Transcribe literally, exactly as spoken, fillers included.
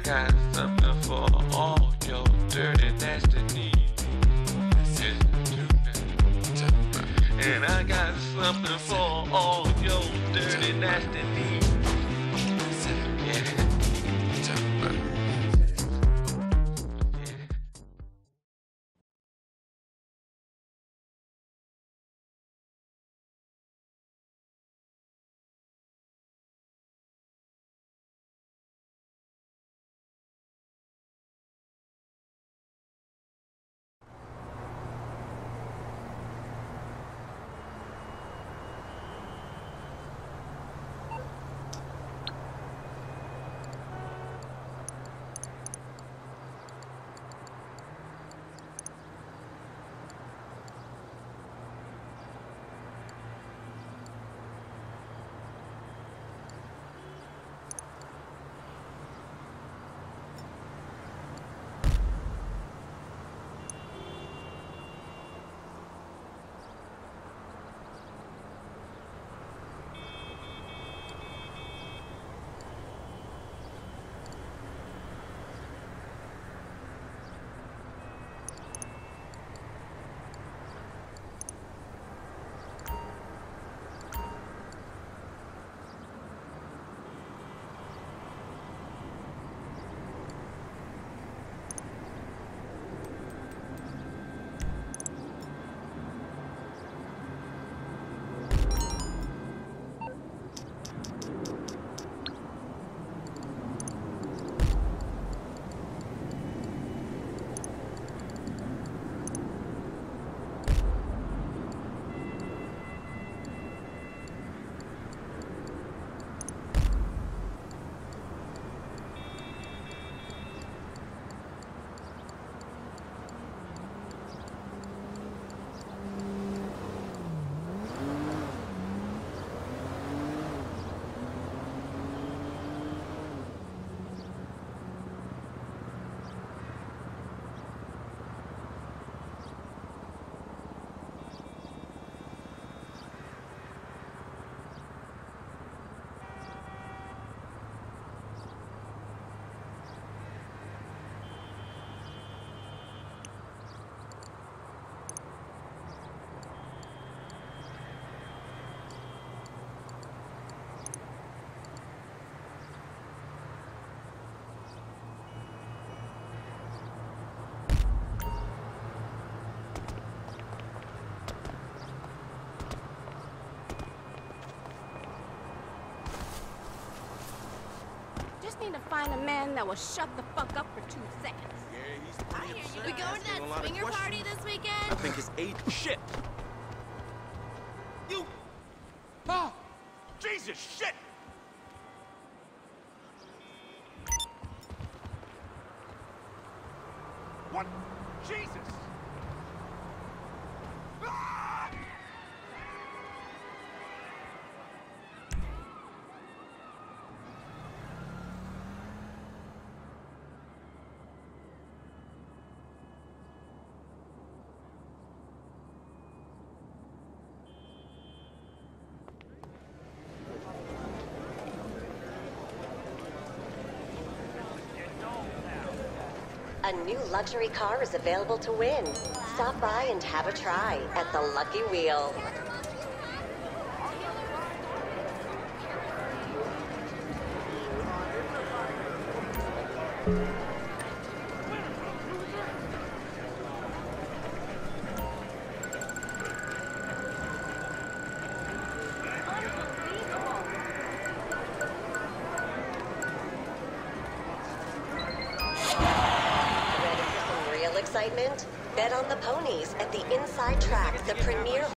got something for all your dirty, nasty needs. And I got something for all your dirty, nasty needs. Yeah. Need to find a man that will shut the fuck up for two seconds. Yeah, he's pretty absurd. We going to that swinger party this weekend? I think it's eight. Shit! You! Oh! Jesus, shit! What? Jesus! Ah! A new luxury car is available to win. Stop by and have a try at the Lucky Wheel. Excitement? Bet on the ponies at the Inside Track, the premier